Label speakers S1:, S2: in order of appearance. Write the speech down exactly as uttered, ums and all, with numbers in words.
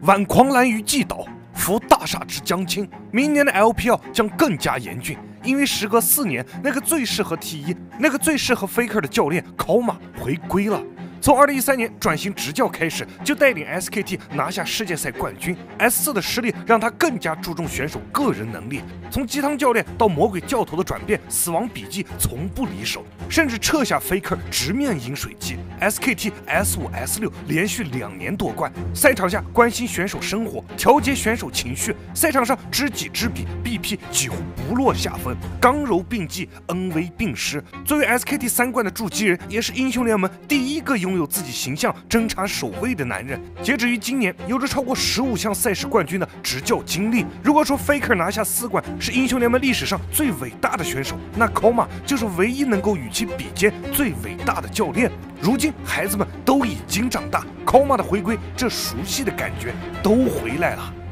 S1: 挽狂澜于既倒，扶大厦之将倾。明年的 L P L 将更加严峻，因为时隔四年，那个最适合 T 一、那个最适合 Faker 的教练 Koma 回归了。从二零一三年转型执教开始，就带领 S K T 拿下世界赛冠军。S 四 的实力让他更加注重选手个人能力，从鸡汤教练到魔鬼教头的转变，死亡笔记从不离手，甚至撤下 Faker 直面饮水机。S K T S 五 S 六 连续两年夺冠，赛场下关心选手生活，调节选手情绪，赛场上知己知彼 ，B P 几乎不落下风，刚柔并济，恩威并施。作为 S K T 三冠的筑基人，也是英雄联盟第一个拥有自己形象侦察守卫的男人。截止于今年，有着超过十五项赛事冠军的执教经历。如果说 Faker 拿下四冠是英雄联盟历史上最伟大的选手，那 Koma 就是唯一能够与其比肩最伟大的教练。如今孩子们都已经长大，Koma 的回归，这熟悉的感觉都回来了。